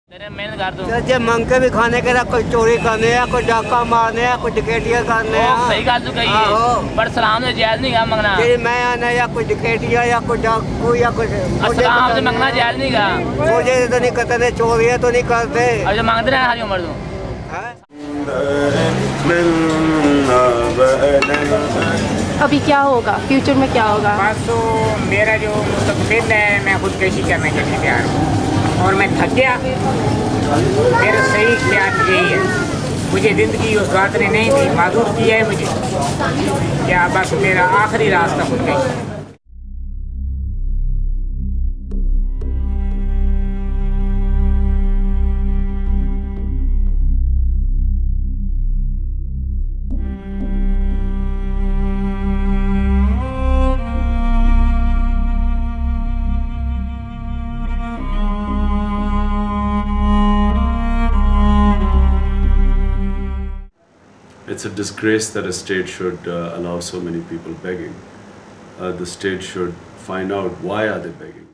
मेहनत कर दो जे मंग के भी खाने के कोई चोरी करने या कोई डाका मारने या कोई डकैतियां करने सही गल तू कही है पर सलाम से जायज नहीं गा मंगना जे मैं आना या कोई डकैतियां या कोई डाकू या कुछ सलाम से मंगना जायज नहीं गा मुझे तो नहीं करते चोरियां तो नहीं करते और जो मांगते रहे सारी उम्र तू अभी क्या होगा, फ्यूचर में क्या होगा? बस तो मेरा जो मुस्तकबिल है, मैं खुदकशी करने के लिए तैयार हूँ और मैं थक गया। मेरा सही ख्याल यही है, मुझे ज़िंदगी उस बात ने नहीं दी, माजूर किया है मुझे, क्या बस मेरा आखिरी रास्ता खुदकशी है। It's a disgrace that a state should allow so many people begging. The state should find out why are they begging.